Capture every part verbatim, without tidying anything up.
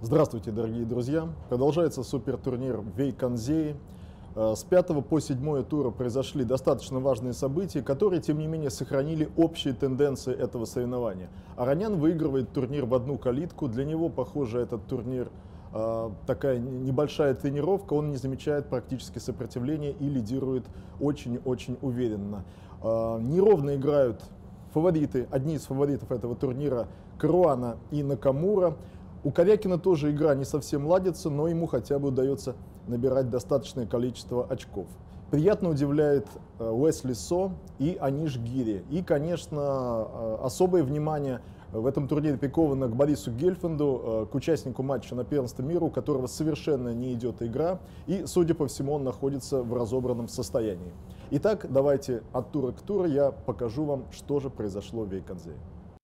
Здравствуйте, дорогие друзья! Продолжается супертурнир Вейконзей. С пятого по седьмое тура произошли достаточно важные события, которые, тем не менее, сохранили общие тенденции этого соревнования. Аранян выигрывает турнир в одну калитку. Для него, похоже, этот турнир такая небольшая тренировка. Он не замечает практически сопротивления и лидирует очень-очень уверенно. Неровно играют фавориты, одни из фаворитов этого турнира Каруана и Накамура. У Корякина тоже игра не совсем ладится, но ему хотя бы удается набирать достаточное количество очков. Приятно удивляет Уэсли Со и Аниш Гири. И, конечно, особое внимание в этом турнире приковано к Борису Гельфанду, к участнику матча на первенство мира, у которого совершенно не идет игра. И, судя по всему, он находится в разобранном состоянии. Итак, давайте от тура к туру я покажу вам, что же произошло в Вейконзее.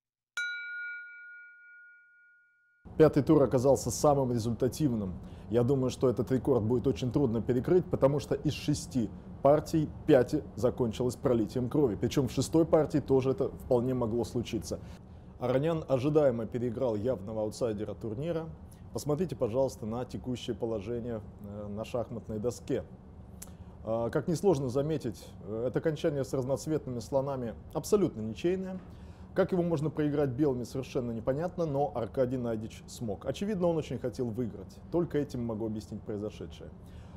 Пятый тур оказался самым результативным. Я думаю, что этот рекорд будет очень трудно перекрыть, потому что из шести партий пять закончилось пролитием крови. Причем в шестой партии тоже это вполне могло случиться. Аранян ожидаемо переиграл явного аутсайдера турнира. Посмотрите, пожалуйста, на текущее положение на шахматной доске. Как несложно заметить, это окончание с разноцветными слонами абсолютно ничейное. Как его можно проиграть белыми, совершенно непонятно, но Аркадий Найдич смог. Очевидно, он очень хотел выиграть. Только этим могу объяснить произошедшее.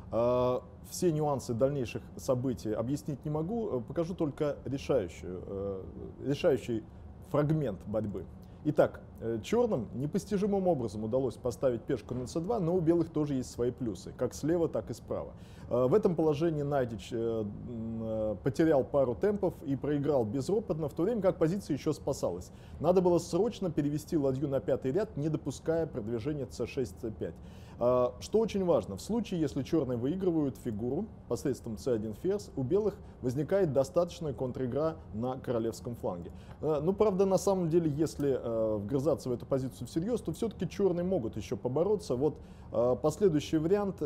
Все нюансы дальнейших событий объяснить не могу, покажу только решающую, решающий фрагмент борьбы. Итак, черным непостижимым образом удалось поставить пешку на цэ два, но у белых тоже есть свои плюсы, как слева, так и справа. В этом положении Найдич потерял пару темпов и проиграл безропотно, в то время как позиция еще спасалась. Надо было срочно перевести ладью на пятый ряд, не допуская продвижения цэ шесть цэ пять. Что очень важно, в случае, если черные выигрывают фигуру посредством цэ один ферзь, у белых возникает достаточная контр-игра на королевском фланге. Ну, правда, на самом деле, если вгрызаться в эту позицию всерьез, то все-таки черные могут еще побороться. Вот последующий вариант,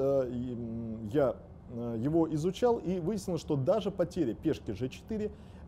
я его изучал и выяснилось, что даже потеря пешки жэ четыре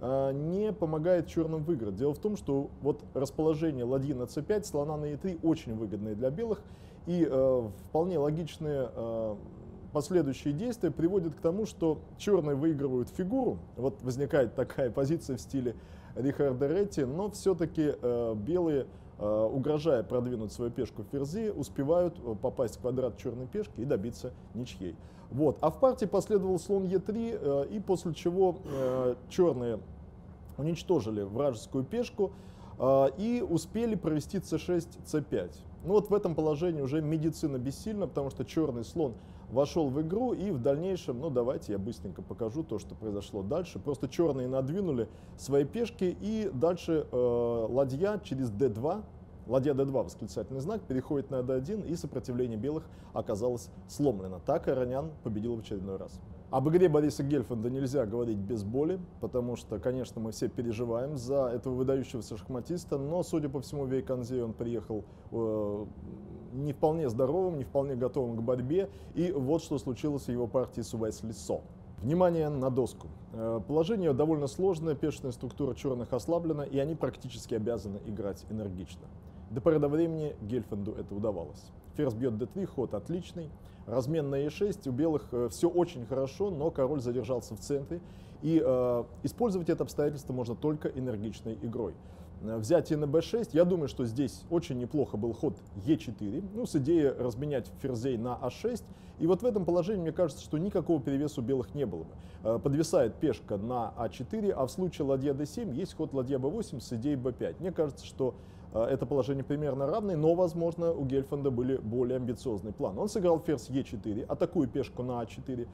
не помогает черным выиграть. Дело в том, что вот расположение ладьи на цэ пять, слона на е три очень выгодное для белых, и э, вполне логичные э, последующие действия приводят к тому, что черные выигрывают фигуру. Вот возникает такая позиция в стиле Рихарда Ретти, но все-таки э, белые, э, угрожая продвинуть свою пешку в ферзи, успевают попасть в квадрат черной пешки и добиться ничьей. Вот. А в партии последовал слон е три, э, и после чего э, черные уничтожили вражескую пешку э, и успели провести цэ шесть цэ пять. Ну вот в этом положении уже медицина бессильна, потому что черный слон вошел в игру, и в дальнейшем, ну давайте я быстренько покажу то, что произошло дальше. Просто черные надвинули свои пешки, и дальше э, ладья через дэ два, ладья дэ два, восклицательный знак, переходит на дэ один, и сопротивление белых оказалось сломлено. Так Аранян победил в очередной раз. Об игре Бориса Гельфанда нельзя говорить без боли, потому что, конечно, мы все переживаем за этого выдающегося шахматиста, но, судя по всему, в Вейконзей он приехал э, не вполне здоровым, не вполне готовым к борьбе, и вот что случилось в его партии с Уэсли Со. Внимание на доску. Положение довольно сложное, пешечная структура черных ослаблена, и они практически обязаны играть энергично. До поры до времени Гельфанду это удавалось. Ферзь бьет дэ три, ход отличный. Размен на е шесть, у белых все очень хорошо, но король задержался в центре. И э, использовать это обстоятельство можно только энергичной игрой. Взятие на бэ шесть, я думаю, что здесь очень неплохо был ход е четыре, ну, с идеей разменять ферзей на а шесть. И вот в этом положении, мне кажется, что никакого перевеса у белых не было бы. Подвисает пешка на а четыре, а в случае ладья дэ семь есть ход ладья бэ восемь с идеей бэ пять. Мне кажется, что это положение примерно равное, но, возможно, у Гельфанда были более амбициозные планы. Он сыграл ферзь е четыре, атакуя пешку на а четыре,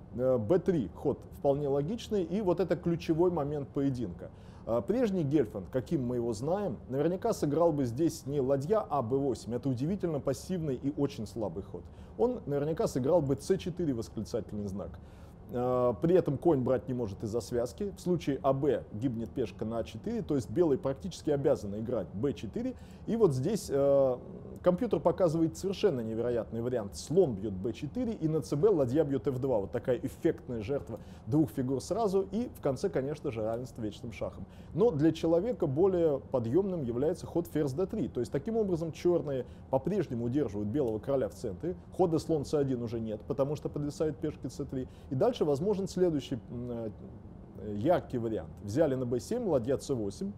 бэ три, ход вполне логичный, и вот это ключевой момент поединка. Прежний Гельфанд, каким мы его знаем, наверняка сыграл бы здесь не ладья а бэ восемь, это удивительно пассивный и очень слабый ход. Он наверняка сыграл бы цэ четыре, восклицательный знак. При этом конь брать не может из-за связки. В случае АБ гибнет пешка на А четыре, то есть белый практически обязан играть Б четыре. И вот здесь э, компьютер показывает совершенно невероятный вариант. Слон бьет Б четыре, и на ЦБ ладья бьет Ф два. Вот такая эффектная жертва двух фигур сразу. И в конце, конечно же, равенство вечным шахом. Но для человека более подъемным является ход ферзь Д три. То есть таким образом черные по-прежнему удерживают белого короля в центре. Хода слон С один уже нет, потому что подвисает пешки С три. И дальше возможен следующий э, яркий вариант. Взяли на Б семь, ладья С восемь.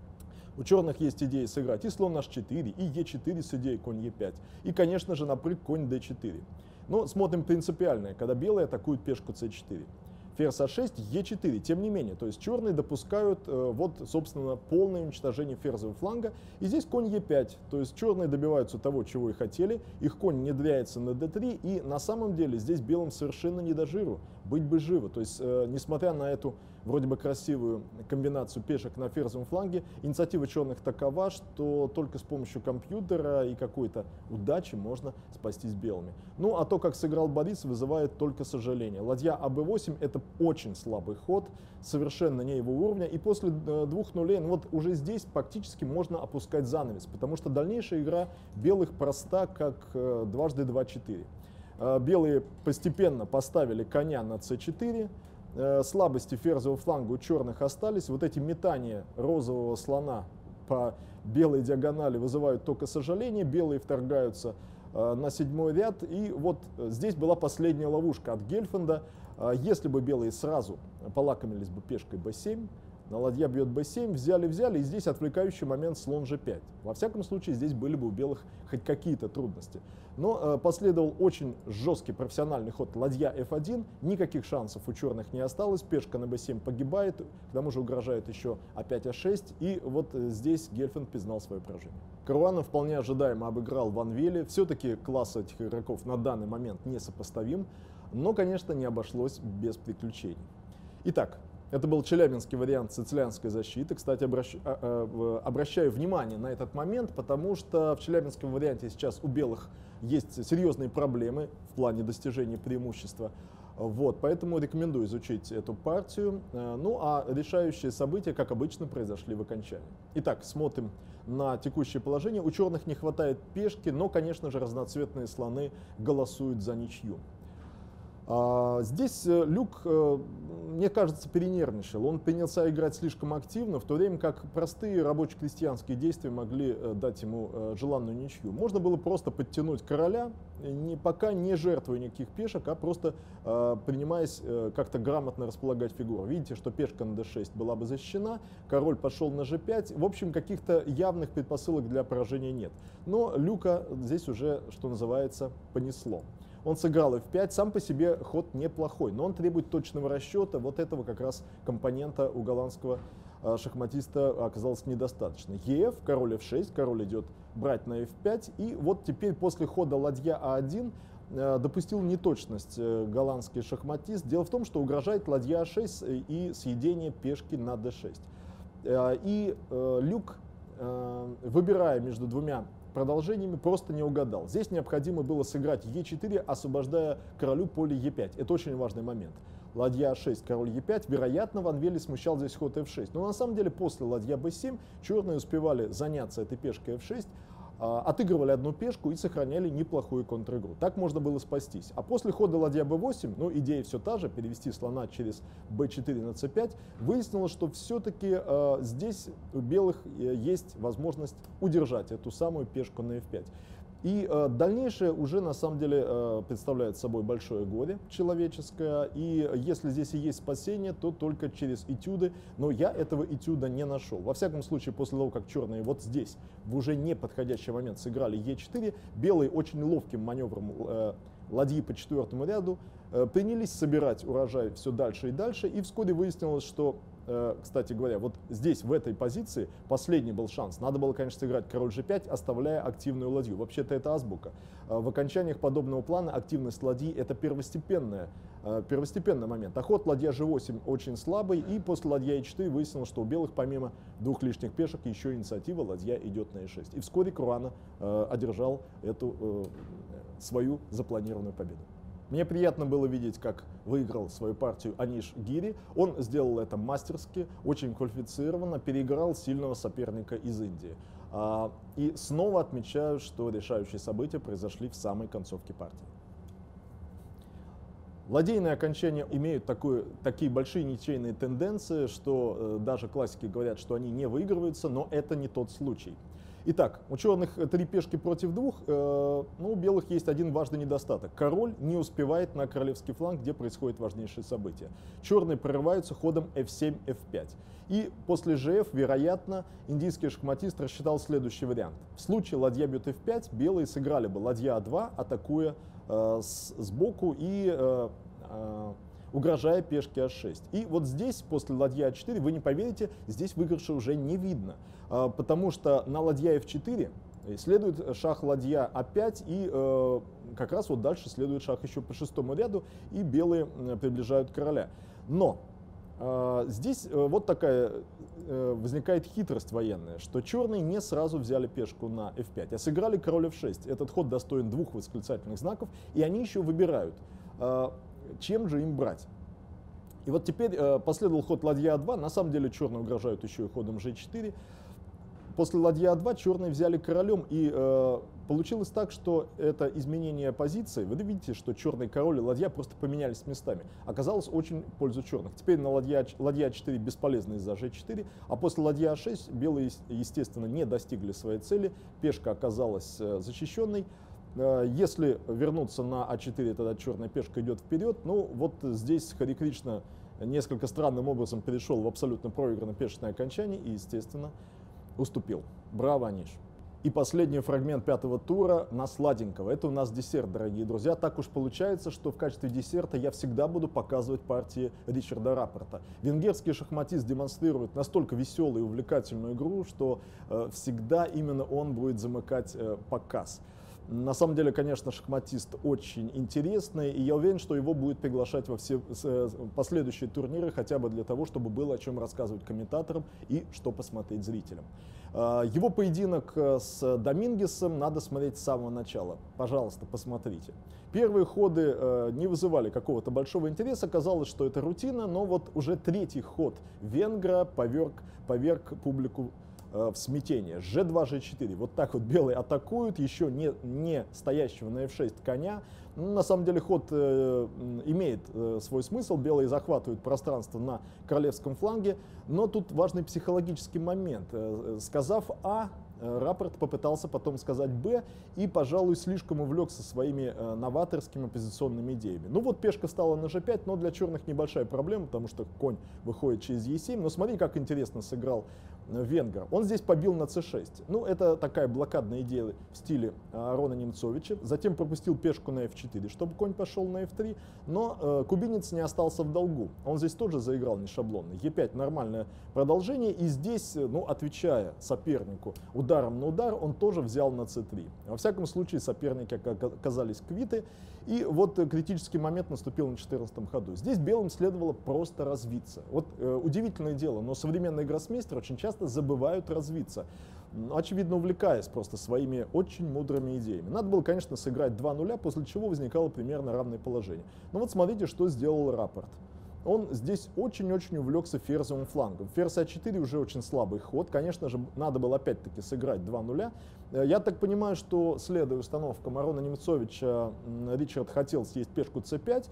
У черных есть идея сыграть и слон H четыре, и Е четыре с идеей конь Е пять. И, конечно же, напрыг конь Д четыре. Но смотрим принципиальное, когда белые атакуют пешку С четыре. Ферзь А шесть, Е четыре. Тем не менее, то есть черные допускают э, вот, собственно, полное уничтожение ферзевого фланга. И здесь конь Е пять. То есть черные добиваются того, чего и хотели. Их конь внедряется на Д три. И на самом деле здесь белым совершенно не до жиру. Быть бы живо. То есть, э, несмотря на эту вроде бы красивую комбинацию пешек на ферзевом фланге, инициатива черных такова, что только с помощью компьютера и какой-то удачи можно спастись белыми. Ну, а то, как сыграл Борис, вызывает только сожаление. Ладья А Б восемь — это очень слабый ход, совершенно не его уровня. И после двух нулей, ну вот уже здесь практически можно опускать занавес, потому что дальнейшая игра белых проста, как э, дважды два четыре. Э, белые постепенно поставили коня на С четыре. Слабости ферзевого фланга у черных остались. Вот эти метания розового слона по белой диагонали вызывают только сожаление. Белые вторгаются э, на седьмой ряд. И вот здесь была последняя ловушка от Гельфанда. Э, если бы белые сразу полакомились бы пешкой Б семь, на ладья бьет Б семь, взяли-взяли, и здесь отвлекающий момент слон Ж пять. Во всяком случае, здесь были бы у белых хоть какие-то трудности. Но э, последовал очень жесткий профессиональный ход ладья Ф один, никаких шансов у черных не осталось, пешка на Б семь погибает, к тому же угрожает еще А пять А шесть, и вот э, здесь Гельфанд признал свое поражение. Каруанов вполне ожидаемо обыграл Ван Веле, все-таки класс этих игроков на данный момент несопоставим, но, конечно, не обошлось без приключений. Итак, это был челябинский вариант сицилианской защиты. Кстати, обращ... обращаю внимание на этот момент, потому что в челябинском варианте сейчас у белых есть серьезные проблемы в плане достижения преимущества. Вот, поэтому рекомендую изучить эту партию. Ну а решающие события, как обычно, произошли в окончании. Итак, смотрим на текущее положение. У черных не хватает пешки, но, конечно же, разноцветные слоны голосуют за ничью. Здесь Люк, мне кажется, перенервничал. Он принялся играть слишком активно, в то время как простые рабоче-крестьянские действия могли дать ему желанную ничью. Можно было просто подтянуть короля, не, пока не жертвуя никаких пешек, а просто принимаясь как-то грамотно располагать фигуру. Видите, что пешка на Д шесть была бы защищена, король пошел на Ж пять. В общем, каких-то явных предпосылок для поражения нет. Но Люка здесь уже, что называется, понесло. Он сыграл Ф пять, сам по себе ход неплохой, но он требует точного расчета. Вот этого как раз компонента у голландского шахматиста оказалось недостаточно. Еф, король Ф шесть, король идет брать на Ф пять. И вот теперь после хода ладья А один допустил неточность голландский шахматист. Дело в том, что угрожает ладья А шесть и съедение пешки на Д шесть. И Люк, выбирая между двумя продолжениями, просто не угадал. Здесь необходимо было сыграть Е четыре, освобождая королю поле Е пять. Это очень важный момент. Ладья А шесть, король Е пять. Вероятно, Ван Веле смущал здесь ход Ф шесть. Но на самом деле после ладья Б семь черные успевали заняться этой пешкой Ф шесть, отыгрывали одну пешку и сохраняли неплохую контр-игру. Так можно было спастись. А после хода ладья Б восемь, ну идея все та же, перевести слона через Б четыре на С пять, выяснилось, что все-таки э, здесь у белых есть возможность удержать эту самую пешку на Ф пять. И э, дальнейшее уже на самом деле э, представляет собой большое горе человеческое. И если здесь и есть спасение, то только через этюды. Но я этого этюда не нашел. Во всяком случае, после того, как черные вот здесь в уже неподходящий момент сыграли Е четыре, белые очень ловким маневром э, ладьи по четвертому ряду э, принялись собирать урожай все дальше и дальше. И вскоре выяснилось, что, э, кстати говоря, вот здесь, в этой позиции, последний был шанс. Надо было, конечно, сыграть король Ж пять, оставляя активную ладью. Вообще-то это азбука. Э, в окончаниях подобного плана активность ладьи — это первостепенная, э, первостепенный момент. А ход ладья Ж восемь очень слабый, и после ладья Е четыре выяснилось, что у белых помимо двух лишних пешек еще инициатива, ладья идет на Е шесть. И вскоре Каруанов э, одержал эту э, свою запланированную победу. Мне приятно было видеть, как выиграл свою партию Аниш Гири. Он сделал это мастерски, очень квалифицированно, переиграл сильного соперника из Индии. И снова отмечаю, что решающие события произошли в самой концовке партии. Ладейные окончания имеют такую, такие большие ничейные тенденции, что э, даже классики говорят, что они не выигрываются, но это не тот случай. Итак, у черных три пешки против двух, э, ну, у белых есть один важный недостаток. Король не успевает на королевский фланг, где происходит важнейшее событие. Черные прорываются ходом эф семь эф пять. И после же эф, вероятно, индийский шахматист рассчитал следующий вариант. В случае ладья бьет эф пять, белые сыграли бы ладья а два, атакуя э, с, сбоку и э, э, угрожая пешке а шесть. И вот здесь, после ладья а четыре, вы не поверите, здесь выигрыша уже не видно. Э, потому что на ладья эф четыре следует шах ладья а пять, и э, как раз вот дальше следует шах еще по шестому ряду, и белые э, приближают короля. Но э, здесь э, вот такая э, возникает хитрость военная, что черные не сразу взяли пешку на эф пять, а сыграли король эф шесть. Этот ход достоин двух восклицательных знаков, и они еще выбирают, э, чем же им брать. И вот теперь э, последовал ход ладья а два, на самом деле черные угрожают еще и ходом же четыре. После ладья а два черные взяли королем, и э, получилось так, что это изменение позиции, вы видите, что черный король и ладья просто поменялись местами, оказалось очень в пользу черных. Теперь на ладья, ладья а четыре бесполезно из-за же четыре, а после ладья а шесть белые, естественно, не достигли своей цели, пешка оказалась э, защищенной. Э, если вернуться на а четыре, тогда черная пешка идет вперед. Ну вот здесь Хари Кришна несколько странным образом перешел в абсолютно проигранное пешечное окончание и, естественно, уступил. Браво, Аниш. И последний фрагмент пятого тура на сладенького. Это у нас десерт, дорогие друзья. Так уж получается, что в качестве десерта я всегда буду показывать партии Ричарда Рапорта. Венгерский шахматист демонстрирует настолько веселую и увлекательную игру, что э, всегда именно он будет замыкать э, показ. На самом деле, конечно, шахматист очень интересный, и я уверен, что его будет приглашать во все последующие турниры, хотя бы для того, чтобы было о чем рассказывать комментаторам и что посмотреть зрителям. Его поединок с Домингесом надо смотреть с самого начала. Пожалуйста, посмотрите. Первые ходы не вызывали какого-то большого интереса, казалось, что это рутина, но вот уже третий ход венгра поверг, поверг публику в смятение. же два, же четыре. Вот так вот белые атакуют, еще не, не стоящего на эф шесть коня. Ну, на самом деле ход э, имеет э, свой смысл. Белые захватывают пространство на королевском фланге. Но тут важный психологический момент. Э, сказав А, Рапорт попытался потом сказать Б и, пожалуй, слишком увлекся своими э, новаторскими оппозиционными идеями. Ну вот пешка встала на же пять, но для черных небольшая проблема, потому что конь выходит через е семь. Но смотри, как интересно сыграл э, венгер. Он здесь побил на це шесть. Ну, это такая блокадная идея в стиле э, Арона Немцовича. Затем пропустил пешку на эф четыре, чтобы конь пошел на эф три. Но э, кубинец не остался в долгу. Он здесь тоже заиграл не шаблонно. е пять нормальное продолжение. И здесь, ну, отвечая сопернику ударом на удар, он тоже взял на це три. Во всяком случае, соперники оказались квиты. И вот критический момент наступил на четырнадцатом ходу. Здесь белым следовало просто развиться. Вот э, удивительное дело, но современные гроссмейстеры очень часто забывают развиться, очевидно, увлекаясь просто своими очень мудрыми идеями. Надо было, конечно, сыграть два нуля, после чего возникало примерно равное положение. Но вот смотрите, что сделал Рапорт. Он здесь очень-очень увлекся ферзевым флангом. Ферзь а четыре уже очень слабый ход. Конечно же, надо было опять-таки сыграть два нуля. Я так понимаю, что, следуя установкам Арона Немцовича, Ричард хотел съесть пешку це пять.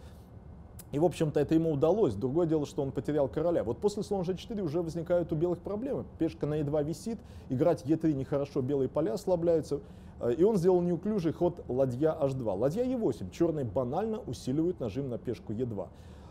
И, в общем-то, это ему удалось. Другое дело, что он потерял короля. Вот после слон же четыре уже возникают у белых проблемы. Пешка на е два висит, играть е три нехорошо, белые поля ослабляются. И он сделал неуклюжий ход ладья аш два. Ладья е восемь. Черные банально усиливают нажим на пешку е два.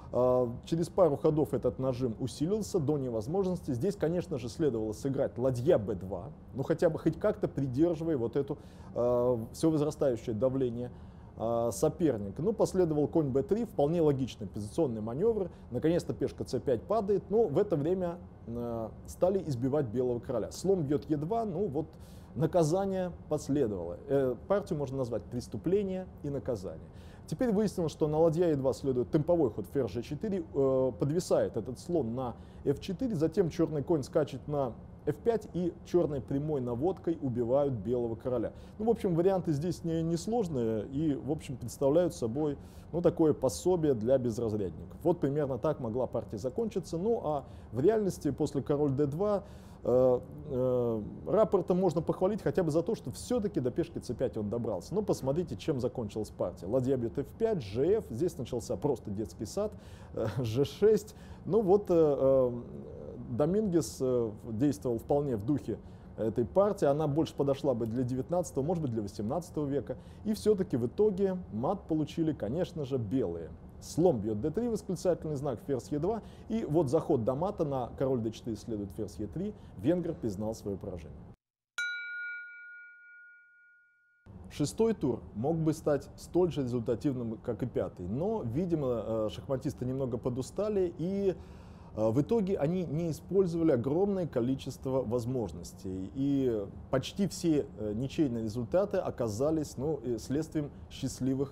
Через пару ходов этот нажим усилился до невозможности. Здесь, конечно же, следовало сыграть ладья бэ два, ну хотя бы хоть как-то придерживая вот это э, все возрастающее давление э, соперника. Ну, последовал конь бэ три, вполне логичный позиционный маневр. Наконец-то пешка це пять падает, но в это время э, стали избивать белого короля. Слон бьет е два, ну вот наказание последовало. Э, партию можно назвать преступление и наказание. Теперь выяснилось, что на ладья е два следует темповой ход ферзь же четыре, э, подвисает этот слон на эф четыре, затем черный конь скачет на эф пять и черной прямой наводкой убивают белого короля. Ну, в общем, варианты здесь не, не сложные и, в общем, представляют собой, ну, такое пособие для безразрядников. Вот примерно так могла партия закончиться. Ну, а в реальности после король дэ два э, э, рапорта можно похвалить хотя бы за то, что все-таки до пешки цэ пять он добрался. Ну, посмотрите, чем закончилась партия. Ладья бьет эф пять, жэ эф, здесь начался просто детский сад, э, жэ шесть. Ну, вот э, э, Домингес э, действовал вполне в духе этой партии, она больше подошла бы для девятнадцатого, может быть, для восемнадцатого века. И все-таки в итоге мат получили, конечно же, белые. Слон бьет дэ три, восклицательный знак, ферзь е два. И вот заход до мата на король дэ четыре следует ферзь е три. Венгер признал свое поражение. Шестой тур мог бы стать столь же результативным, как и пятый. Но, видимо, шахматисты немного подустали, и в итоге они не использовали огромное количество возможностей. И почти все ничейные результаты оказались, ну, следствием счастливых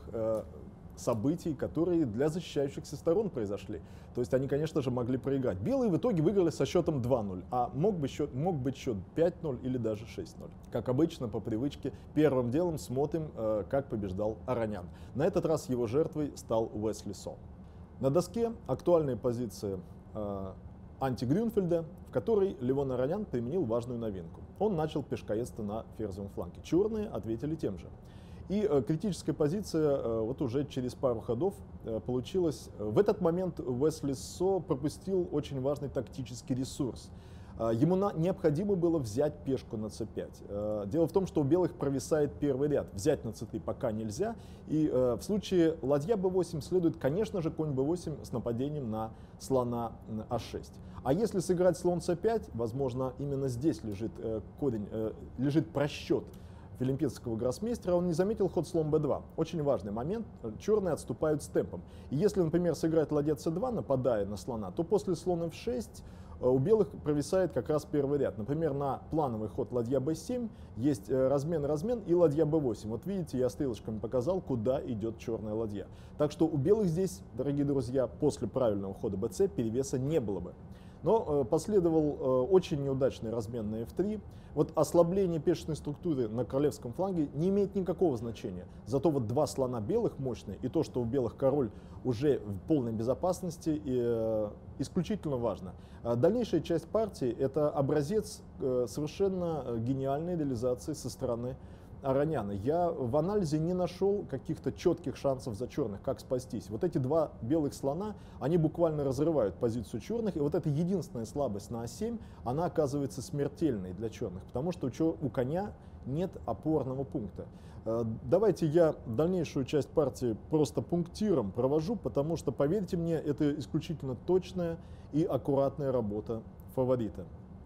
событий, которые для защищающихся сторон произошли. То есть они, конечно же, могли проиграть. Белые в итоге выиграли со счетом два ноль, а мог, бы счет, мог быть счет пять ноль или даже шесть ноль. Как обычно, по привычке, первым делом смотрим, э, как побеждал Аронян. На этот раз его жертвой стал Уэсли Сон. На доске актуальная позиция э, анти-Грюнфельда, в которой Левон Аронян применил важную новинку. Он начал пешкоедство на ферзевом фланге. Черные ответили тем же. И э, критическая позиция э, вот уже через пару ходов э, получилась. В этот момент Уэсли Со пропустил очень важный тактический ресурс. Э, ему на, необходимо было взять пешку на цэ пять. Э, дело в том, что у белых провисает первый ряд. Взять на цэ три пока нельзя. И э, в случае ладья бэ восемь следует, конечно же, конь бэ восемь с нападением на слона а шесть. А если сыграть слон цэ пять, возможно, именно здесь лежит э, корень, э, лежит просчет олимпийского гроссмейстера, он не заметил ход слон бэ два. Очень важный момент. Черные отступают с темпом. И если, например, сыграть ладья цэ два, нападая на слона, то после слона эф шесть у белых провисает как раз первый ряд. Например, на плановый ход ладья бэ семь есть размен-размен и ладья бэ восемь. Вот видите, я стрелочками показал, куда идет черная ладья. Так что у белых здесь, дорогие друзья, после правильного хода бэ цэ перевеса не было бы. Но э, последовал э, очень неудачный размен на эф три. Вот ослабление пешечной структуры на королевском фланге не имеет никакого значения. Зато вот два слона белых мощные и то, что у белых король уже в полной безопасности, э, исключительно важно. А дальнейшая часть партии — это образец э, совершенно гениальной реализации со стороны Ароняна. Я в анализе не нашел каких-то четких шансов за черных, как спастись. Вот эти два белых слона, они буквально разрывают позицию черных, и вот эта единственная слабость на а семь, она оказывается смертельной для черных, потому что у коня нет опорного пункта. Давайте я дальнейшую часть партии просто пунктиром провожу, потому что, поверьте мне, это исключительно точная и аккуратная работа фаворита.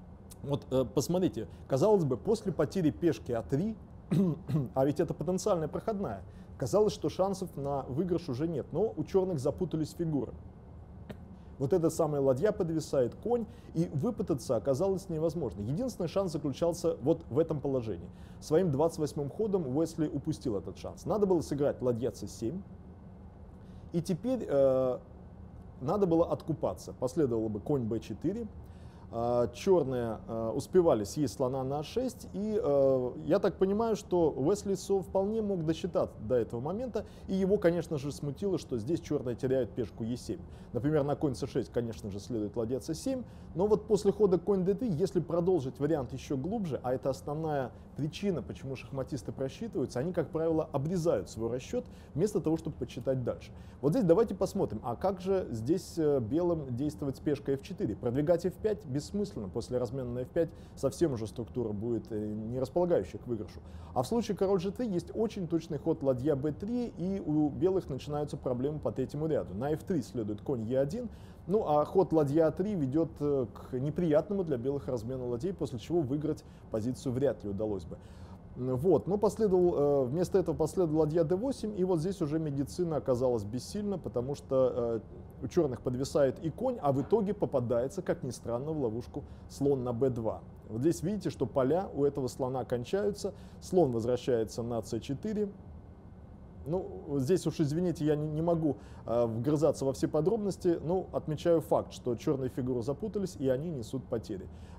Вот посмотрите, казалось бы, после потери пешки а три, а ведь это потенциальная проходная, казалось, что шансов на выигрыш уже нет, но у черных запутались фигуры. Вот эта самая ладья подвисает, конь, и выпутаться оказалось невозможно. Единственный шанс заключался вот в этом положении. Своим двадцать восьмым ходом Уэсли упустил этот шанс. Надо было сыграть ладья цэ семь, и теперь э, надо было откупаться. Последовало бы конь бэ четыре. Черные э, успевали съесть слона на а шесть, и э, я так понимаю, что Уэсли Со вполне мог досчитать до этого момента, и его, конечно же, смутило, что здесь черные теряют пешку е семь. Например, на конь цэ шесть, конечно же, следует ладья цэ семь, но вот после хода конь дэ три, если продолжить вариант еще глубже, а это основная причина, почему шахматисты просчитываются, они, как правило, обрезают свой расчет вместо того, чтобы почитать дальше. Вот здесь давайте посмотрим, а как же здесь белым действовать с пешкой эф четыре? Продвигать эф пять бессмысленно, после размена на эф пять совсем уже структура будет не располагающая к выигрышу. А в случае король жэ три есть очень точный ход ладья бэ три, и у белых начинаются проблемы по третьему ряду. На эф три следует конь е один, ну а ход ладья а три ведет к неприятному для белых размену ладей, после чего выиграть позицию вряд ли удалось бы. Вот, но последовал, вместо этого последовал ладья дэ восемь, и вот здесь уже медицина оказалась бессильна, потому что у черных подвисает и конь, а в итоге попадается, как ни странно, в ловушку слон на бэ два. Вот здесь видите, что поля у этого слона кончаются, слон возвращается на цэ четыре. Ну, здесь уж, извините, я не, не могу э, вгрызаться во все подробности, но отмечаю факт, что черные фигуры запутались, и они несут потери.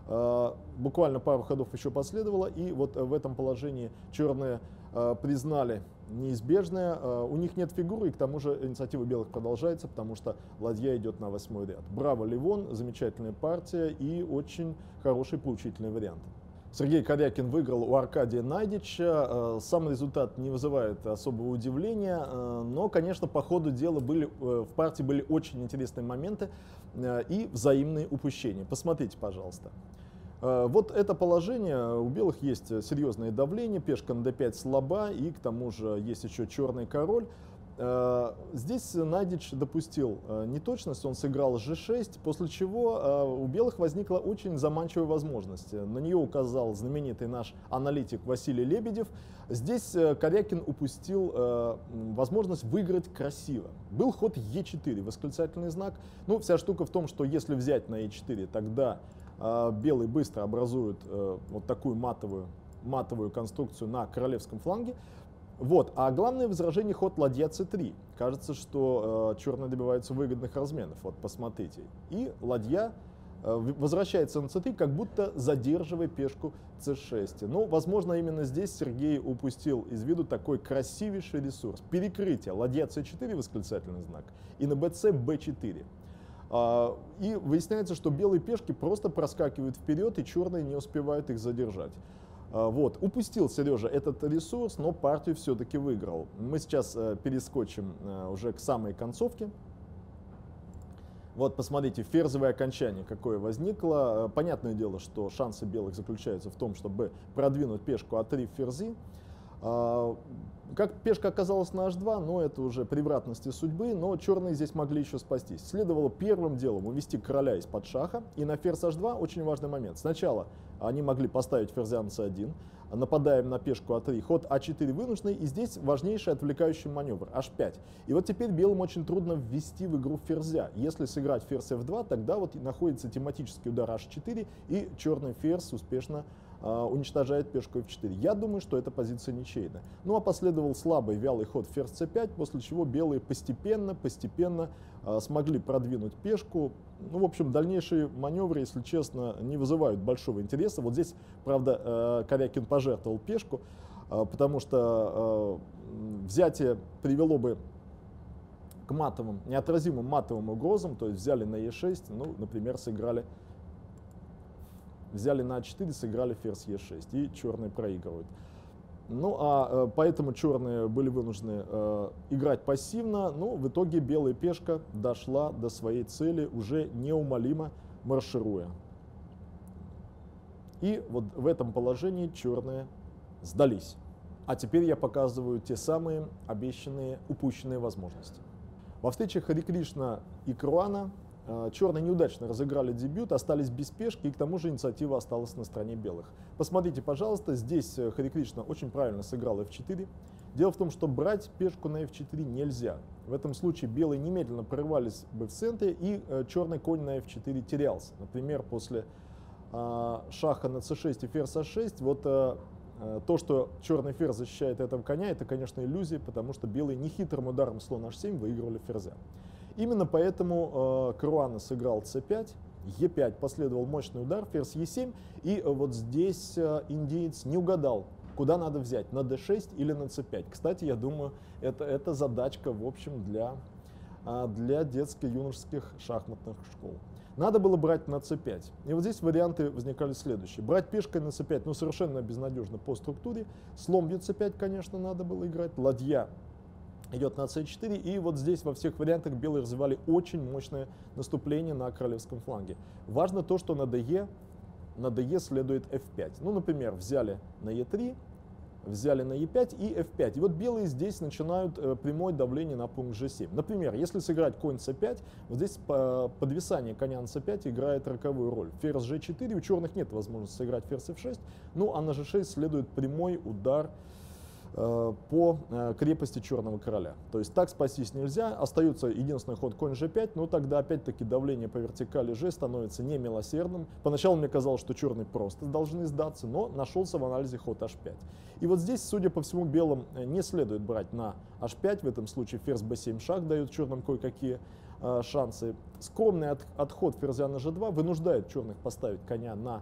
Буквально пару ходов еще последовало, и вот в этом положении черные признали неизбежное. У них нет фигуры, и к тому же инициатива белых продолжается, потому что ладья идет на восьмой ряд. Браво, Левон, замечательная партия и очень хороший поучительный вариант. Сергей Корякин выиграл у Аркадия Найдича. Сам результат не вызывает особого удивления, но, конечно, по ходу дела были, в партии были очень интересные моменты и взаимные упущения. Посмотрите, пожалуйста. Вот это положение, у белых есть серьезное давление, пешка на дэ пять слаба, и к тому же есть еще черный король. Здесь Найдич допустил неточность, он сыграл жэ шесть, после чего у белых возникла очень заманчивая возможность. На нее указал знаменитый наш аналитик Василий Лебедев. Здесь Корякин упустил возможность выиграть красиво. Был ход е четыре, восклицательный знак. Ну, вся штука в том, что если взять на е четыре, тогда белые быстро образуют вот такую матовую, матовую конструкцию на королевском фланге. Вот. А главное возражение — ход ладья цэ три. Кажется, что э, черные добиваются выгодных разменов. Вот посмотрите. И ладья э, возвращается на цэ три, как будто задерживая пешку цэ шесть. Но, возможно, именно здесь Сергей упустил из виду такой красивейший ресурс. Перекрытие ладья цэ четыре, восклицательный знак, и на бэ цэ бэ четыре. И выясняется, что белые пешки просто проскакивают вперед, и черные не успевают их задержать. Вот. Упустил Сережа этот ресурс, но партию все-таки выиграл. Мы сейчас перескочим уже к самой концовке. Вот, посмотрите, ферзевое окончание какое возникло. Понятное дело, что шансы белых заключаются в том, чтобы продвинуть пешку а три в ферзи. Как пешка оказалась на аш два, но это уже превратности судьбы, но черные здесь могли еще спастись. Следовало первым делом увести короля из-под шаха, и на ферзь аш два очень важный момент. Сначала они могли поставить ферзя на цэ один, нападаем на пешку а три, ход а четыре вынужденный, и здесь важнейший отвлекающий маневр, аш пять. И вот теперь белым очень трудно ввести в игру ферзя. Если сыграть ферзь эф два, тогда вот находится тематический удар аш четыре, и черный ферзь успешно уничтожает пешку эф четыре. Я думаю, что эта позиция ничейная. Ну а последовал слабый вялый ход ферзь цэ пять, после чего белые постепенно, постепенно э, смогли продвинуть пешку. Ну, в общем, дальнейшие маневры, если честно, не вызывают большого интереса. Вот здесь, правда, э, Корякин пожертвовал пешку, э, потому что э, взятие привело бы к матовым, неотразимым матовым угрозам, то есть взяли на е шесть, ну, например, сыграли Взяли на а четыре, сыграли ферзь е шесть, и черные проигрывают. Ну, а поэтому черные были вынуждены э, играть пассивно, но в итоге белая пешка дошла до своей цели, уже неумолимо маршируя. И вот в этом положении черные сдались. А теперь я показываю те самые обещанные, упущенные возможности. Во встречах Хари Кришна и Круана черные неудачно разыграли дебют, остались без пешки, и к тому же инициатива осталась на стороне белых. Посмотрите, пожалуйста, здесь Хари Кришна очень правильно сыграл эф четыре. Дело в том, что брать пешку на эф четыре нельзя. В этом случае белые немедленно прорывались бы в центре, и черный конь на эф четыре терялся. Например, после э, шаха на цэ шесть и ферзь а шесть, вот э, то, что черный ферзь защищает этого коня, это, конечно, иллюзия, потому что белые нехитрым ударом слон аш семь выигрывали ферзя. Именно поэтому э, Круана сыграл цэ пять, е пять, последовал мощный удар, ферзь е семь, и э, вот здесь э, индиец не угадал, куда надо взять, на дэ шесть или на цэ пять. Кстати, я думаю, это, это задачка, в общем, для, э, для детско-юношеских шахматных школ. Надо было брать на цэ пять. И вот здесь варианты возникали следующие. Брать пешкой на цэ пять, ну, совершенно безнадежно по структуре. Слон бьет цэ пять, конечно, надо было играть. Ладья идет на цэ четыре, и вот здесь во всех вариантах белые развивали очень мощное наступление на королевском фланге. Важно то, что на дэ, на дэ следует эф пять. Ну, например, взяли на е три, взяли на е пять и эф пять. И вот белые здесь начинают э, прямое давление на пункт жэ семь. Например, если сыграть конь цэ пять, вот здесь по, подвисание коня на цэ пять играет роковую роль. Ферзь жэ четыре, у черных нет возможности сыграть ферзь эф шесть, ну а на жэ шесть следует прямой удар по крепости черного короля. То есть так спастись нельзя, остается единственный ход конь жэ пять, но тогда опять-таки давление по вертикали G становится немилосердным. Поначалу мне казалось, что черные просто должны сдаться, но нашелся в анализе ход аш пять. И вот здесь, судя по всему, белым не следует брать на аш пять, в этом случае ферзь бэ семь шах дает черным кое-какие э, шансы. Скромный от, отход ферзя на жэ два вынуждает черных поставить коня на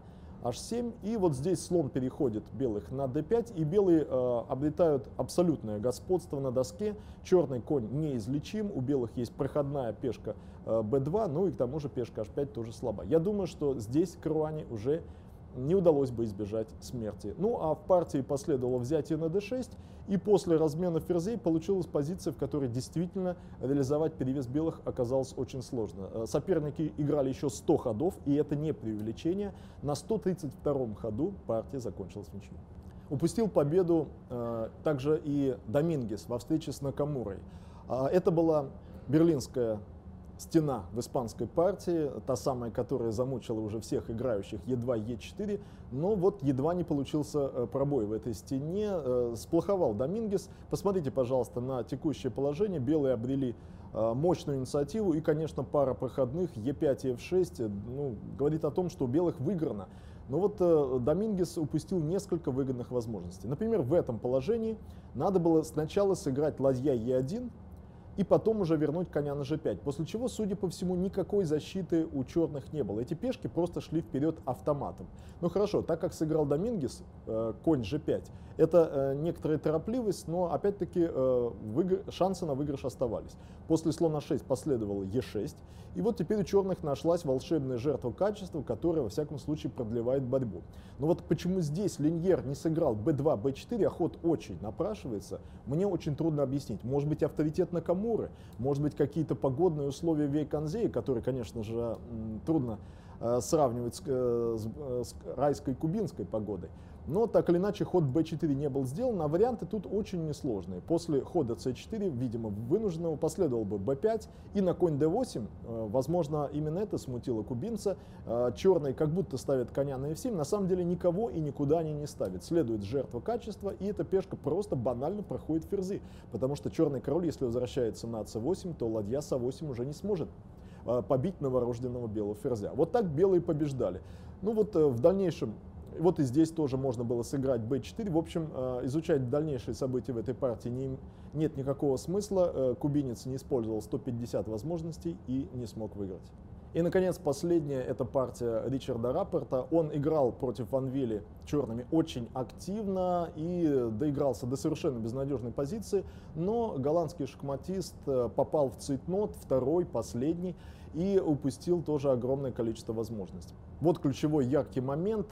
аш семь, и вот здесь слон переходит белых на дэ пять, и белые э, обретают абсолютное господство на доске, черный конь неизлечим, у белых есть проходная пешка э, бэ два, ну и к тому же пешка аш пять тоже слаба. Я думаю, что здесь Каруани уже не удалось бы избежать смерти. Ну а в партии последовало взятие на дэ шесть, и после размена ферзей получилась позиция, в которой действительно реализовать перевес белых оказалось очень сложно. Соперники играли еще сто ходов, и это не преувеличение. На сто тридцать втором ходу партия закончилась в ничью. Упустил победу э, также и Домингес во встрече с Накамурой. Э, это была берлинская стена в испанской партии, та самая, которая замучила уже всех играющих е два, е четыре, но вот едва не получился пробой в этой стене, сплоховал Домингес. Посмотрите, пожалуйста, на текущее положение. Белые обрели мощную инициативу, и, конечно, пара проходных е пять и эф шесть ну, говорит о том, что у белых выиграно. Но вот э, Домингес упустил несколько выгодных возможностей. Например, в этом положении надо было сначала сыграть ладья е один, и потом уже вернуть коня на жэ пять, после чего, судя по всему, никакой защиты у черных не было. Эти пешки просто шли вперед автоматом. Ну хорошо, так как сыграл Домингес, э, конь жэ пять, это э, некоторая торопливость, но опять-таки э, шансы на выигрыш оставались. После слона шесть последовало е шесть, и вот теперь у черных нашлась волшебная жертва качества, которая, во всяком случае, продлевает борьбу. Но вот почему здесь Линьер не сыграл бэ два, бэ четыре, а ход очень напрашивается, мне очень трудно объяснить. Может быть, авторитет Накамуры, может быть, какие-то погодные условия Вейконзея, которые, конечно же, трудно э, сравнивать с, э, с, с райской кубинской погодой. Но так или иначе ход бэ четыре не был сделан, а варианты тут очень несложные. После хода цэ четыре, видимо, вынужденного, последовал бы бэ пять, и на конь дэ восемь, э, возможно, именно это смутило кубинца. Э, черные как будто ставят коня на эф семь, на самом деле никого и никуда они не ставят. Следует жертва качества, и эта пешка просто банально проходит ферзы, потому что черный король, если возвращается на цэ восемь, то ладья с а восемь уже не сможет э, побить новорожденного белого ферзя. Вот так белые побеждали. Ну вот э, в дальнейшем, вот и здесь тоже можно было сыграть бэ четыре. В общем, изучать дальнейшие события в этой партии не, нет никакого смысла. Кубинец не использовал сто пятьдесят возможностей и не смог выиграть. И, наконец, последняя — это партия Ричарда Раппорта. Он играл против Ван Вилли черными очень активно и доигрался до совершенно безнадежной позиции, но голландский шахматист попал в цейтнот, второй, последний, и упустил тоже огромное количество возможностей. Вот ключевой яркий момент.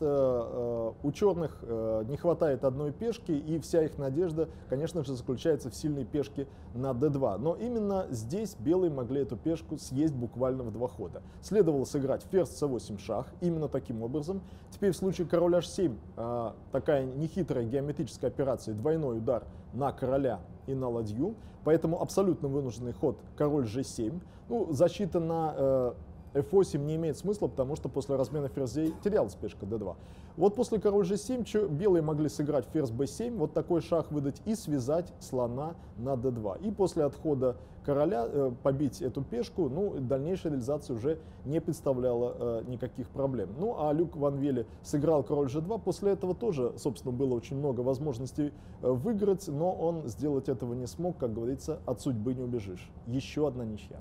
У черных не хватает одной пешки, и вся их надежда, конечно же, заключается в сильной пешке на дэ два. Но именно здесь белые могли эту пешку съесть буквально в два хода. Следовало сыграть ферзь цэ восемь шах, именно таким образом. Теперь в случае король аш семь такая нехитрая геометрическая операция, двойной удар на короля и на ладью, поэтому абсолютно вынужденный ход король жэ семь. Ну, защита на э, эф восемь не имеет смысла, потому что после размена ферзей терялась пешка дэ два. Вот после король жэ семь белые могли сыграть ферзь бэ семь, вот такой шах выдать и связать слона на дэ два. И после отхода короля э, побить эту пешку, ну, дальнейшая реализация уже не представляла э, никаких проблем. Ну, а Люк Ван Вилли сыграл король жэ два, после этого тоже, собственно, было очень много возможностей э, выиграть, но он сделать этого не смог, как говорится, от судьбы не убежишь. Еще одна ничья.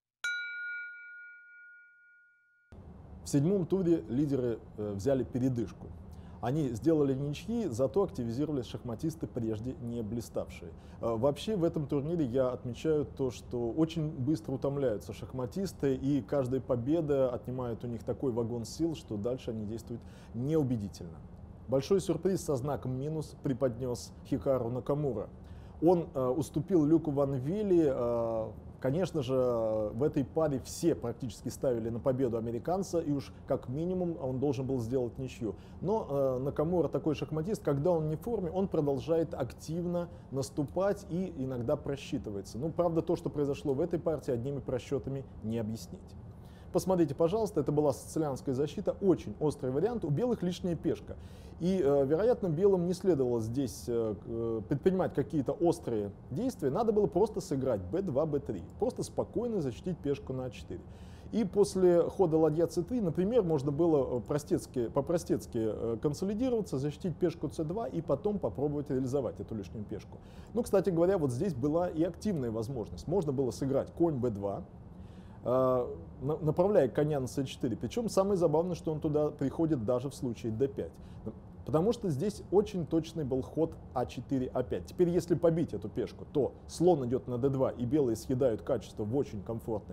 В седьмом туре лидеры э, взяли передышку. Они сделали ничьи, зато активизировались шахматисты, прежде не блиставшие. Э, вообще в этом турнире я отмечаю то, что очень быстро утомляются шахматисты, и каждая победа отнимает у них такой вагон сил, что дальше они действуют неубедительно. Большой сюрприз со знаком минус преподнес Хикару Накамура. Он э, уступил Люку Ван Вилли. Э, Конечно же, в этой паре все практически ставили на победу американца, и уж как минимум он должен был сделать ничью. Но э, Накамура такой шахматист, когда он не в форме, он продолжает активно наступать и иногда просчитывается. Ну, правда, то, что произошло в этой партии, одними просчетами не объяснить. Посмотрите, пожалуйста, это была сицилианская защита, очень острый вариант, у белых лишняя пешка. И, э, вероятно, белым не следовало здесь э, предпринимать какие-то острые действия, надо было просто сыграть бэ два, бэ три, просто спокойно защитить пешку на а четыре. И после хода ладья цэ три, например, можно было простецки, по-простецки э, консолидироваться, защитить пешку цэ два и потом попробовать реализовать эту лишнюю пешку. Ну, кстати говоря, вот здесь была и активная возможность. Можно было сыграть конь бэ два, э, направляя коня на цэ четыре. Причем самое забавное, что он туда приходит даже в случае дэ пять. Потому что здесь очень точный был ход а четыре, а пять. Теперь, если побить эту пешку, то слон идет на дэ два, и белые съедают качество в очень комфортной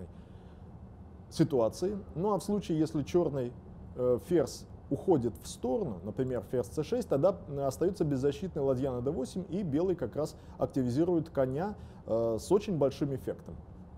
ситуации. Ну а в случае, если черный э, ферзь уходит в сторону, например, ферзь цэ шесть, тогда остается беззащитный ладья на дэ восемь, и белый как раз активизирует коня э, с очень большим эффектом.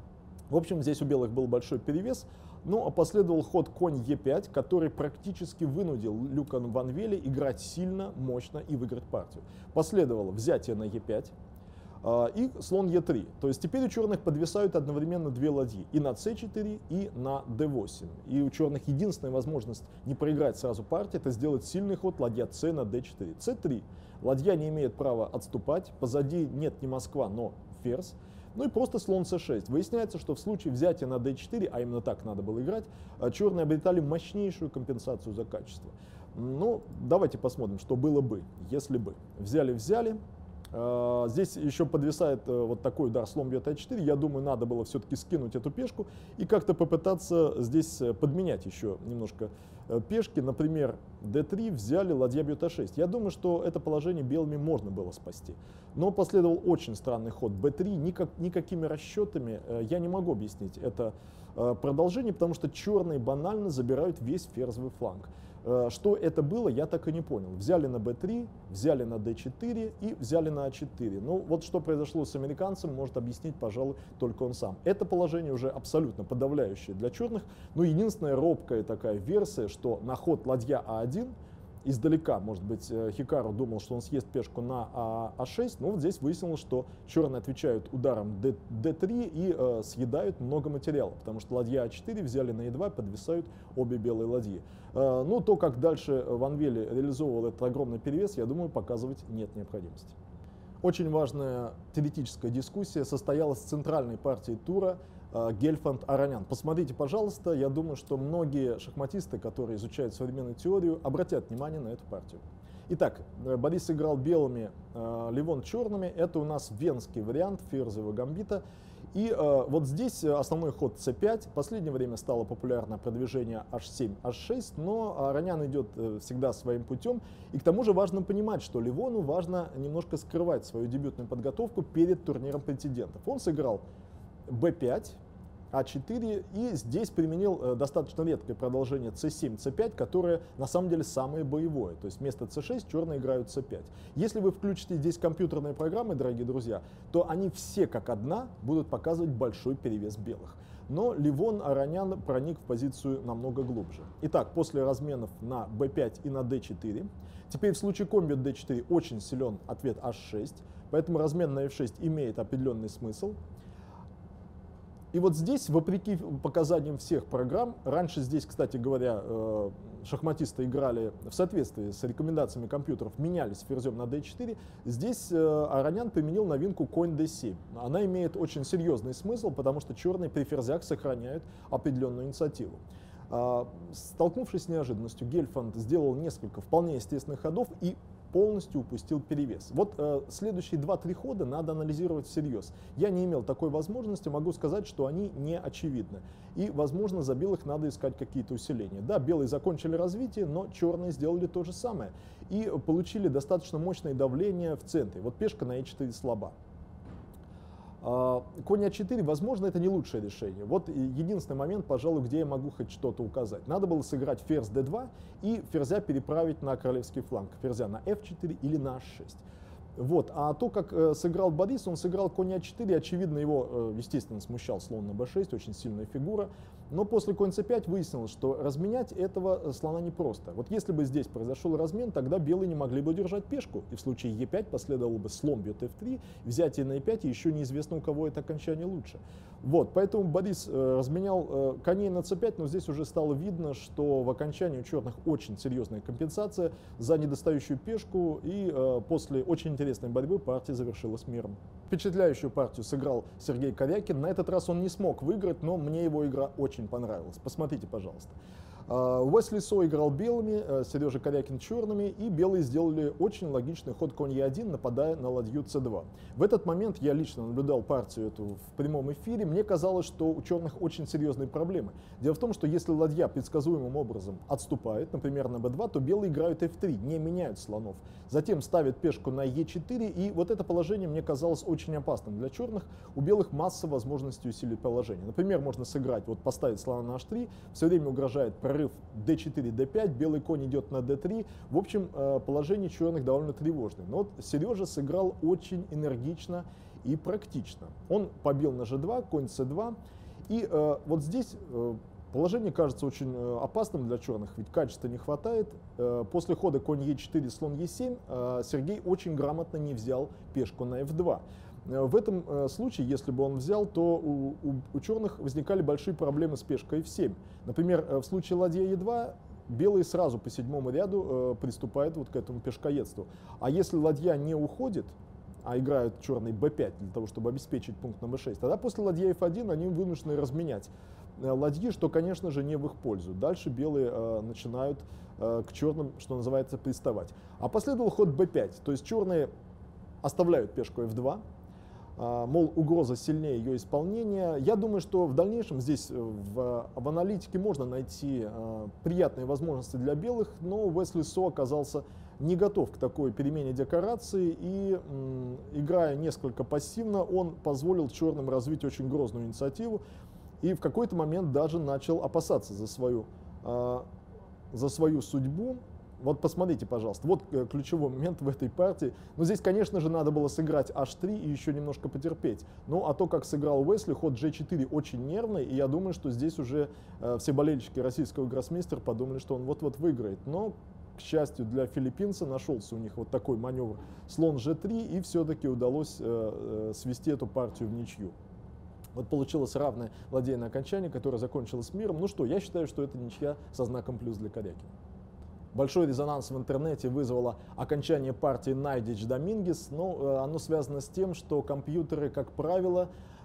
В общем, здесь у белых был большой перевес. Ну, а последовал ход конь е пять, который практически вынудил Люка ван Веле играть сильно, мощно и выиграть партию. Последовало взятие на е пять э, и слон е три. То есть теперь у черных подвисают одновременно две ладьи, и на цэ четыре, и на дэ восемь. И у черных единственная возможность не проиграть сразу партию — это сделать сильный ход ладья c на дэ четыре. цэ три. Ладья не имеет права отступать, позади нет не Москва, но ферзь. Ну и просто слон цэ шесть. Выясняется, что в случае взятия на дэ четыре, а именно так надо было играть, черные обретали мощнейшую компенсацию за качество. Ну, давайте посмотрим, что было бы, если бы. Взяли-взяли. Здесь еще подвисает вот такой удар, слон бьет а четыре. Я думаю, надо было все-таки скинуть эту пешку и как-то попытаться здесь подменять еще немножко пешки. Например, дэ три, взяли, ладья бьет а шесть. Я думаю, что это положение белыми можно было спасти. Но последовал очень странный ход бэ три. Никак, никакими расчетами я не могу объяснить это продолжение, потому что черные банально забирают весь ферзовый фланг. Что это было, я так и не понял. Взяли на бэ три, взяли на дэ четыре и взяли на а четыре. Ну вот что произошло с американцем, может объяснить, пожалуй, только он сам. Это положение уже абсолютно подавляющее для черных. Но единственная робкая такая версия, что на ход ладья а один, издалека, может быть, Хикару думал, что он съест пешку на а шесть, но вот здесь выяснилось, что черные отвечают ударом дэ три и э, съедают много материала, потому что ладья а четыре взяли на е два, подвисают обе белые ладьи. Э, ну, то, как дальше Ван Веле реализовывал этот огромный перевес, я думаю, показывать нет необходимости. Очень важная теоретическая дискуссия состоялась в центральной партии тура Гельфанд-Аронян. Посмотрите, пожалуйста, я думаю, что многие шахматисты, которые изучают современную теорию, обратят внимание на эту партию. Итак, Борис играл белыми, Левон черными. Это у нас венский вариант ферзевого гамбита. И э, вот здесь основной ход цэ пять. В последнее время стало популярно продвижение аш семь, аш шесть, но Аронян идет э, всегда своим путем. И к тому же важно понимать, что Левону важно немножко скрывать свою дебютную подготовку перед турниром претендентов. Он сыграл бэ пять, а четыре, и здесь применил э, достаточно редкое продолжение цэ семь, цэ пять, которое на самом деле самое боевое. То есть вместо цэ шесть черные играют цэ пять. Если вы включите здесь компьютерные программы, дорогие друзья, то они все как одна будут показывать большой перевес белых. Но Левон Аронян проник в позицию намного глубже. Итак, после разменов на бэ пять и на дэ четыре, теперь в случае комбит дэ четыре очень силен ответ аш шесть, поэтому размен на эф шесть имеет определенный смысл. И вот здесь, вопреки показаниям всех программ, раньше здесь, кстати говоря, шахматисты играли в соответствии с рекомендациями компьютеров, менялись ферзем на дэ четыре, здесь Аронян применил новинку конь дэ семь. Она имеет очень серьезный смысл, потому что черные при ферзях сохраняют определенную инициативу. Столкнувшись с неожиданностью, Гельфанд сделал несколько вполне естественных ходов и полностью упустил перевес. Вот э, следующие два-три хода надо анализировать всерьез. Я не имел такой возможности, могу сказать, что они не очевидны. И, возможно, за белых надо искать какие-то усиления. Да, белые закончили развитие, но черные сделали то же самое. И получили достаточно мощное давление в центре. Вот пешка на е четыре слаба. Конь а четыре, возможно, это не лучшее решение. Вот единственный момент, пожалуй, где я могу хоть что-то указать. Надо было сыграть ферзь дэ два и ферзя переправить на королевский фланг. Ферзя на эф четыре или на аш шесть. Вот. А то, как э, сыграл Борис, он сыграл конь а четыре, очевидно, его, э, естественно, смущал слон на бэ шесть, очень сильная фигура. Но после конь цэ пять выяснилось, что разменять этого слона непросто. Вот если бы здесь произошел размен, тогда белые не могли бы удержать пешку. И в случае е пять последовало бы слон бьет эф три, взятие на е пять, и еще неизвестно, у кого это окончание лучше. Вот. Поэтому Борис э, разменял э, коней на цэ пять, но здесь уже стало видно, что в окончании у черных очень серьезная компенсация за недостающую пешку, и э, после очень интересной борьбы партия завершилась миром. Впечатляющую партию сыграл Сергей Корякин. На этот раз он не смог выиграть, но мне его игра очень понравилась. Посмотрите, пожалуйста. Уэсли Со играл белыми, Сережа Корякин черными, и белые сделали очень логичный ход конь Е один, нападая на ладью С два. В этот момент я лично наблюдал партию эту в прямом эфире, мне казалось, что у черных очень серьезные проблемы. Дело в том, что если ладья предсказуемым образом отступает, например, на Б два, то белые играют Ф три, не меняют слонов. Затем ставят пешку на Е четыре, и вот это положение мне казалось очень опасным для черных. У белых масса возможностей усилить положение. Например, можно сыграть, вот поставить слона на Аш три, все время угрожает прорыв Д четыре, Д пять, белый конь идет на Д три. В общем, положение черных довольно тревожное. Но вот Сережа сыграл очень энергично и практично. Он побил на Ж два, конь С два. И э, вот здесь э, положение кажется очень э, опасным для черных, ведь качества не хватает. Э, после хода конь Е четыре, слон Е семь э, Сергей очень грамотно не взял пешку на Ф два. В этом э, случае, если бы он взял, то у, у, у черных возникали большие проблемы с пешкой Ф семь. Например, в случае ладья Е два белые сразу по седьмому ряду э, приступают вот к этому пешкоедству. А если ладья не уходит, а играют черный Б пять для того, чтобы обеспечить пункт на Б шесть, тогда после ладья Ф один они вынуждены разменять э, ладьи, что, конечно же, не в их пользу. Дальше белые э, начинают э, к черным, что называется, приставать. А последовал ход Б пять, то есть черные оставляют пешку Ф два, мол, угроза сильнее ее исполнения. Я думаю, что в дальнейшем здесь в, в аналитике можно найти э, приятные возможности для белых, но Уэсли Со оказался не готов к такой перемене декорации, и, м, играя несколько пассивно, он позволил черным развить очень грозную инициативу и в какой-то момент даже начал опасаться за свою, э, за свою судьбу. Вот посмотрите, пожалуйста, вот ключевой момент в этой партии. Но здесь, конечно же, надо было сыграть Аш три и еще немножко потерпеть. Ну, а то, как сыграл Уэсли, ход Ж четыре очень нервный, и я думаю, что здесь уже э, все болельщики российского гроссмейстера подумали, что он вот-вот выиграет. Но, к счастью для филиппинца, нашелся у них вот такой маневр слон Ж три, и все-таки удалось э, э, свести эту партию в ничью. Вот получилось равное ладейное окончание, которое закончилось миром. Ну что, я считаю, что это ничья со знаком плюс для Корякина. Большой резонанс в интернете вызвало окончание партии Найдич-Домингес, но оно связано с тем, что компьютеры, как правило,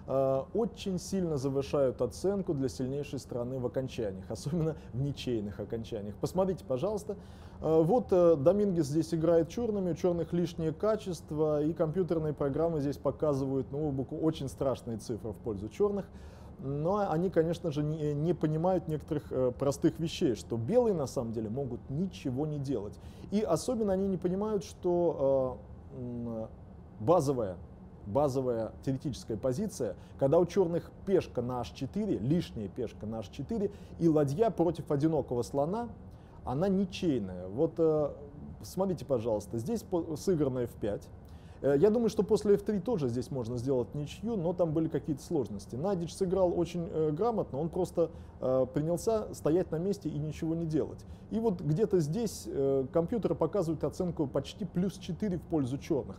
очень сильно завышают оценку для сильнейшей стороны в окончаниях, особенно в ничейных окончаниях. Посмотрите, пожалуйста. Вот Домингес здесь играет черными, у черных лишнее качество, и компьютерные программы здесь показывают, ну, очень страшные цифры в пользу черных. Но они, конечно же, не, не понимают некоторых э, простых вещей, что белые на самом деле могут ничего не делать. И особенно они не понимают, что э, базовая, базовая теоретическая позиция, когда у черных пешка на Аш четыре, лишняя пешка на Аш четыре, и ладья против одинокого слона, она ничейная. Вот э, смотрите, пожалуйста, здесь сыграно Ф пять. Я думаю, что после Ф три тоже здесь можно сделать ничью, но там были какие-то сложности. Найдич сыграл очень э, грамотно, он просто э, принялся стоять на месте и ничего не делать. И вот где-то здесь э, компьютеры показывают оценку почти плюс четыре в пользу черных.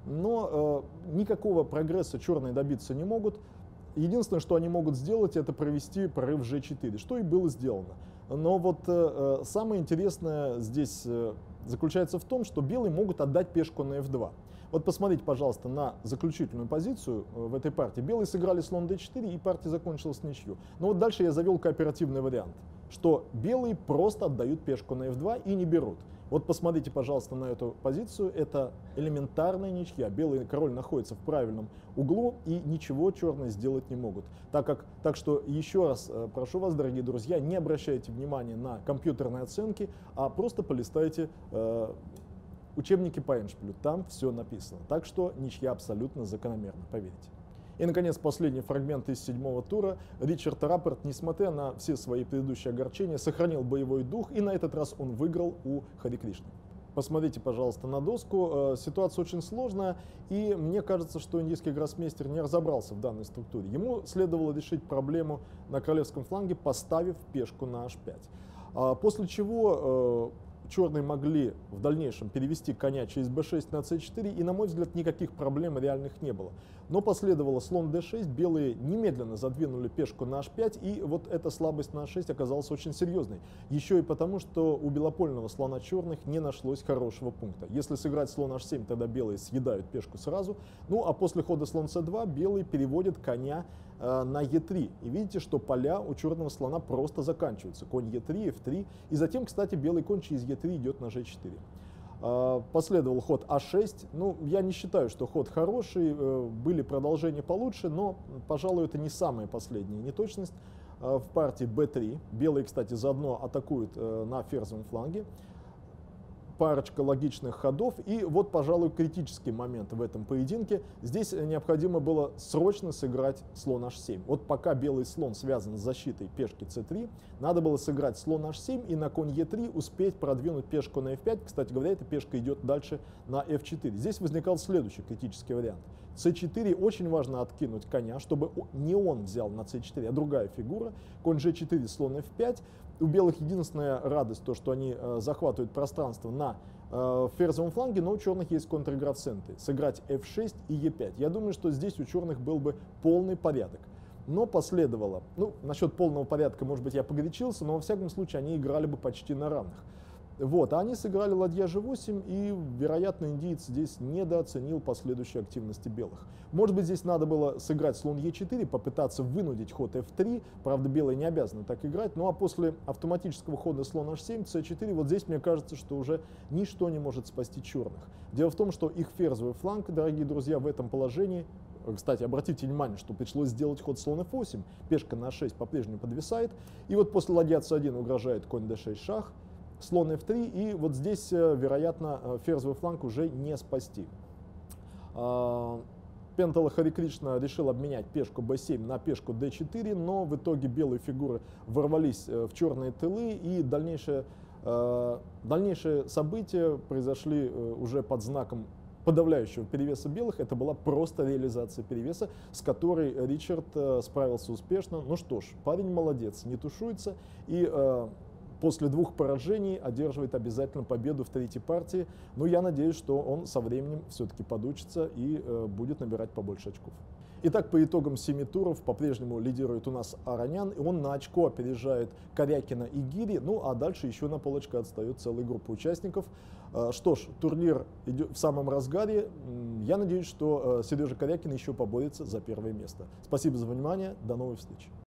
Но э, никакого прогресса черные добиться не могут. Единственное, что они могут сделать, это провести прорыв Ж четыре, что и было сделано. Но вот э, самое интересное здесь э, заключается в том, что белые могут отдать пешку на Ф два. Вот посмотрите, пожалуйста, на заключительную позицию в этой партии. Белые сыграли слон Д четыре, и партия закончилась ничью. Но вот дальше я завел кооперативный вариант, что белые просто отдают пешку на Ф два и не берут. Вот посмотрите, пожалуйста, на эту позицию. Это элементарная ничья. Белый король находится в правильном углу, и ничего черные сделать не могут. Так, как, так что еще раз прошу вас, дорогие друзья, не обращайте внимания на компьютерные оценки, а просто полистайте э, учебники по эндшпилю, там все написано. Так что ничья абсолютно закономерна, поверьте. И, наконец, последний фрагмент из седьмого тура. Ричард Раппорт, несмотря на все свои предыдущие огорчения, сохранил боевой дух, и на этот раз он выиграл у Хари Кришны. Посмотрите, пожалуйста, на доску. Ситуация очень сложная, и мне кажется, что индийский гроссмейстер не разобрался в данной структуре. Ему следовало решить проблему на королевском фланге, поставив пешку на Аш пять. После чего черные могли в дальнейшем перевести коня через бэ шесть на цэ четыре, и, на мой взгляд, никаких проблем реальных не было. Но последовало слон дэ шесть, белые немедленно задвинули пешку на аш пять, и вот эта слабость на аш шесть оказалась очень серьезной. Еще и потому, что у белопольного слона черных не нашлось хорошего пункта. Если сыграть слон аш семь, тогда белые съедают пешку сразу, ну а после хода слон цэ два белые переводят коня э, на е три. И видите, что поля у черного слона просто заканчиваются. Конь е три, эф три, и затем, кстати, белый конь через е три идет на же четыре. Последовал ход а шесть. Ну, я не считаю, что ход хороший, были продолжения получше, но, пожалуй, это не самая последняя неточность в партии бэ три. Белые, кстати, заодно атакуют на ферзевом фланге. Парочка логичных ходов, и вот, пожалуй, критический момент в этом поединке. Здесь необходимо было срочно сыграть слон аш семь. Вот пока белый слон связан с защитой пешки цэ три, надо было сыграть слон аш семь и на конь е три успеть продвинуть пешку на эф пять. Кстати говоря, эта пешка идет дальше на эф четыре. Здесь возникал следующий критический вариант. цэ четыре очень важно откинуть коня, чтобы не он взял на цэ четыре, а другая фигура. Конь же четыре, слон эф пять. У белых единственная радость, то, что они э, захватывают пространство на э, ферзевом фланге, но у черных есть контр-игра в центре. Сыграть эф шесть и е пять. Я думаю, что здесь у черных был бы полный порядок. Но последовало, ну, насчет полного порядка, может быть, я погорячился, но во всяком случае они играли бы почти на равных. Вот, а они сыграли ладья же восемь, и, вероятно, индиец здесь недооценил последующей активности белых. Может быть, здесь надо было сыграть слон е четыре, попытаться вынудить ход эф три, правда, белые не обязаны так играть, ну а после автоматического хода слон аш семь, цэ четыре, вот здесь мне кажется, что уже ничто не может спасти черных. Дело в том, что их ферзевый фланг, дорогие друзья, в этом положении, кстати, обратите внимание, что пришлось сделать ход слон эф восемь, пешка на аш шесть по-прежнему подвисает, и вот после ладья цэ один угрожает конь дэ шесть шах, слон эф три, и вот здесь, вероятно, ферзевый фланг уже не спасти. Пентала Хари Кришна решил обменять пешку бэ семь на пешку дэ четыре, но в итоге белые фигуры ворвались в черные тылы, и дальнейшие, дальнейшие события произошли уже под знаком подавляющего перевеса белых. Это была просто реализация перевеса, с которой Ричард справился успешно. Ну что ж, парень молодец, не тушуется, и после двух поражений одерживает обязательно победу в третьей партии. Но я надеюсь, что он со временем все-таки подучится и э, будет набирать побольше очков. Итак, по итогам семи туров по-прежнему лидирует у нас Аронян, и он на очко опережает Корякина и Гири, ну а дальше еще на полочку отстает целая группа участников. Э, что ж, турнир идет в самом разгаре. Я надеюсь, что э, Сережа Корякин еще поборется за первое место. Спасибо за внимание, до новых встреч.